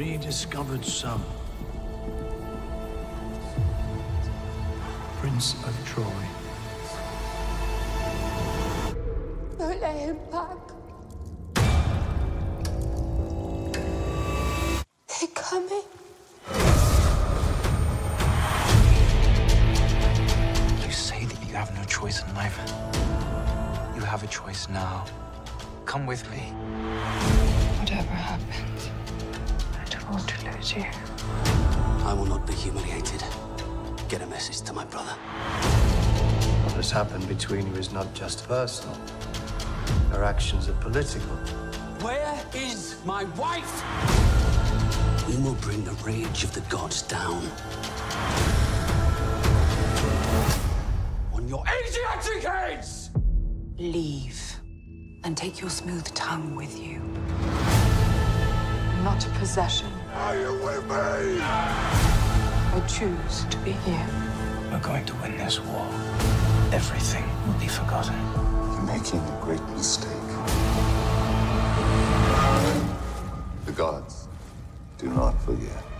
rediscovered son, Prince of Troy. Don't let him back. They're coming. You say that you have no choice in life. You have a choice now. Come with me. Whatever happens, I don't want to lose you. I will not be humiliated. Get a message to my brother. What has happened between you is not just personal. Your actions are political. Where is my wife? We will bring the rage of the gods down. On your Asiatic heads! Leave and take your smooth tongue with you. I'm not a possession. Are you with me? I choose to be here. We're going to win this war. Everything will be forgotten. You're making a great mistake. The gods do not forget.